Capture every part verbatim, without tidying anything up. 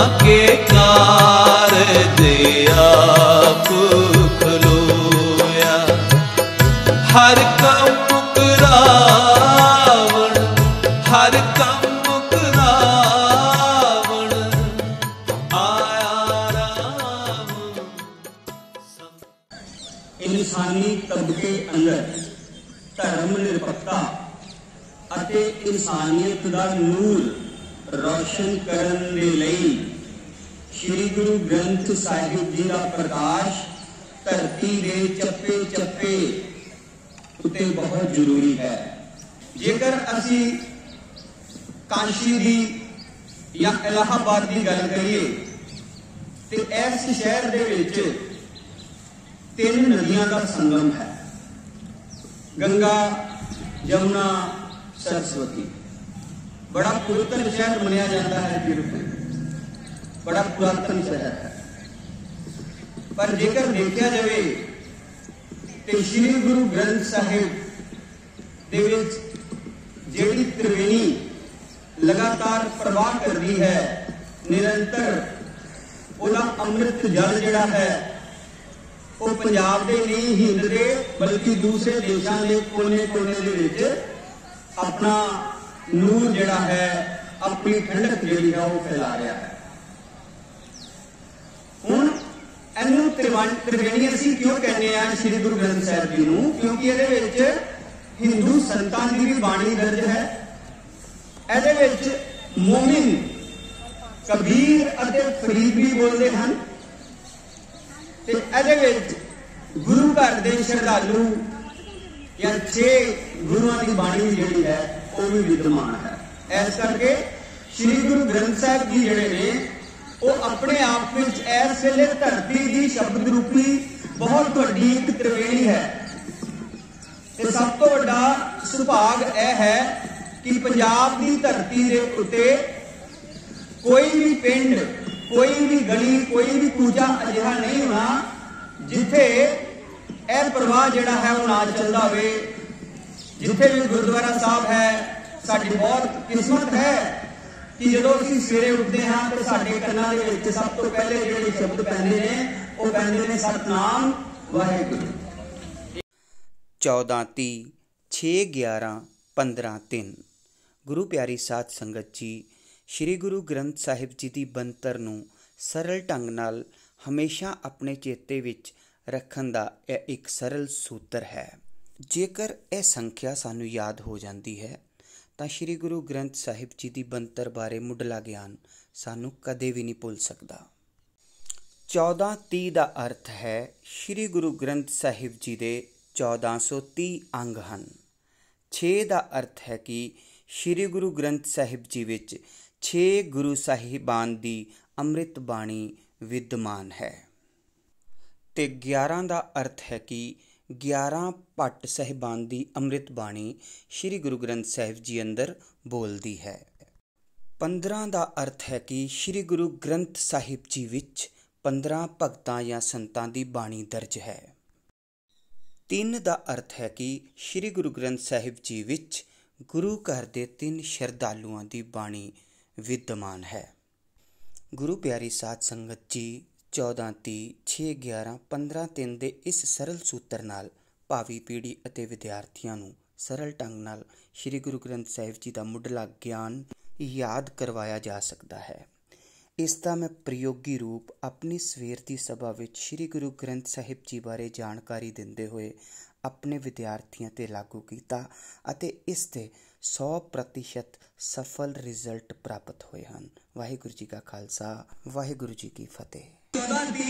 के कारज आप खलोया। हर कम मुकरावण हर कम मुकरावण आया राम। इंसानी तबके अंदर धर्म निरपक्ता अते इंसानियत दा नूर रोशन करन दे लई श्री गुरु ग्रंथ साहिब जी का प्रकाश धरती दे चप्पे चप्पे उत्ते बहुत जरूरी है। जेकर असी काशी दी या इलाहाबाद की गल करिए तो इस शहर दे विच तीन नदियां का संगम है, गंगा यमुना सरस्वती। बड़ा पुरातन शहर मनिया जाता है, बड़ा पुरातन शहर है। पर जेकर देखा जाए तो श्री गुरु ग्रंथ साहिब दे विच जिहड़ी त्रिवेणी लगातार प्रवाह कर रही है, निरंतर उहदा अमृत जल जिहड़ा है वो पंजाब दे नहीं हिंद दे बल्कि दूसरे देशों के कोने कोने दे विच अपना नूर जिहड़ा है, अपनी ठंडक जिहड़ी है वो फैला रहा है। हुण इहनूं त्रिवेणी असीं क्यों कहने आ श्री गुरु ग्रंथ साहिब जी नूं? क्योंकि इहदे विच हिंदू संतां दी भी बाणी दर्ज है। इहदे विच मोमिन कबीर अते फरीद भी बोलते हैं। गुरु घर के श्रद्धालु या छे गुरुओं की बाणी जी है वो भी विद्यमान है। इस करके श्री गुरु ग्रंथ साहिब जी जिहड़े ने वो अपने आप में इस वेले धरती की शब्द रूपी बहुत वड्डी एक त्रिवेणी है। ते सब तो वड्डा सुभाग यह है कि पंजाब की धरती के उत्ते कोई भी पिंड, कोई भी गली, कोई भी कूचा अजिहा नहीं होना जिथे यह प्रवाह जिहड़ा है वो ना चलता हो। जिथे भी गुरुद्वारा साहब है, साडी बहुत किस्मत है कि जो असीं सवेरे उठते हाँ तो साडे कन्नां दे विच सब तो पहले जिहड़े शब्द पैंदे ने वो पैंदे ने सतनाम वाहिगुरू। चौदह ती छे ग्यारह पंद्रह तीन। गुरु प्यारी साध संगत जी, श्री गुरु ग्रंथ साहिब जी की बनतर नूं सरल ढंग नाल हमेशा अपने चेते विच रखण दा यह एक सरल सूत्र है। जेकर यह संख्या सानू याद हो जाती है तो श्री गुरु ग्रंथ साहिब जी की बनतर बारे मुढ़ला ज्ञान सानू कदे भी नहीं भुल सकता। चौदह ती का अर्थ है श्री गुरु ग्रंथ साहिब जी के चौदह सौ तीह अंग हैं। छे का अर्थ है कि श्री गुरु ग्रंथ साहिब जी विच छे गुरु साहिबान की अमृत बाणी विद्यमान है। ते ग्यारह का अर्थ है कि ग्यारह भट्ट साहिबान की अमृत बाणी श्री गुरु ग्रंथ साहिब जी अंदर बोलती है। पंद्रह का अर्थ है कि श्री गुरु ग्रंथ साहिब जी विच पंद्रह भगतां या संतां की बाणी दर्ज है। तीन का अर्थ है कि श्री गुरु ग्रंथ साहिब जी विच गुरु घर के तीन श्रद्धालुओं की बाणी विद्यमान है। गुरु प्यारी साध संगत जी, चौदह ती छे ग्यारह पंद्रह तीन के इस सरल सूत्र नाल भावी पीढ़ी और विद्यार्थियों नूं सरल ढंग नाल श्री गुरु ग्रंथ साहिब जी का मुढ़ला ज्ञान याद करवाया जा सकता है। इसका मैं प्रयोगी रूप अपनी सवेर की सभा विच श्री गुरु ग्रंथ साहिब जी बारे जानकारी देंदे हुए अपने विद्यार्थियों ते लागू किया अते इसते सौ प्रतिशत सफल रिजल्ट प्राप्त हुए हैं। वाहिगुरू जी का खालसा, वाहिगुरू जी की फतेह। चौदह ती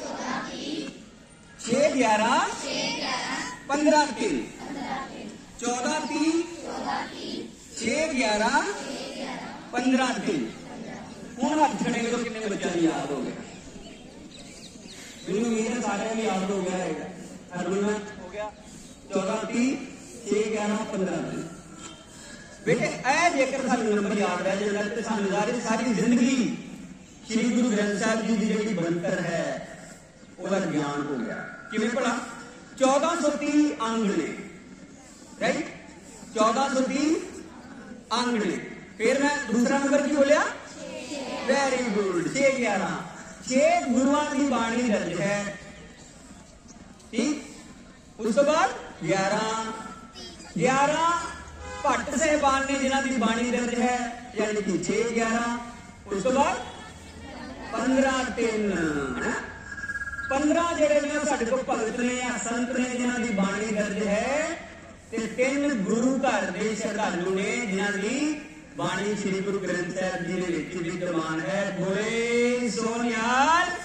छे ग्यारह पंद्रह तीन। चौदह ती छे ग्यारह पंद्रह तीन। हूँ हाथ छड़ेंगे तो कितने बच्चों को याद हो गया? मैंने उम्मीद है सारे भी याद हो गया है। हरमन हो गया। चौदह ती छे ग्यारह पंद्रह तीन। बेटे ऐ जेकर सानू नंबर याद रह जाए तो सानू सारी जिंदगी श्री गुरु ग्रंथ साहिब जी की जी बनतर है उसका ज्ञान हो गया। किवें भला? चौदह सौ तीह अंग ने, राइट? चौदह सौ तीह अंग ने। फिर मैं दूसरा नंबर की बोलिया, वेरी गुड, छे ग्यारह छे गुरुआं की बाणी दर्ज है, ठीक। उस तो बाद ग्यारह ग्यारह भट्ट साहिबान ने जिन्हां दी बाणी दर्ज है, यानी कि छे ग्यारह। उस तो बाद पंद्रह तीन पंद्रह जेड़े ने साडे कोल भगत ने या संत ने जिन्हां दी बाणी दर्ज है, ते तीन गुरु घर दे श्रद्धालु ने जिन्हां दी बाणी श्री गुरु ग्रंथ साहिब जी दे विच विद्यमान है। बोले सो निहाल।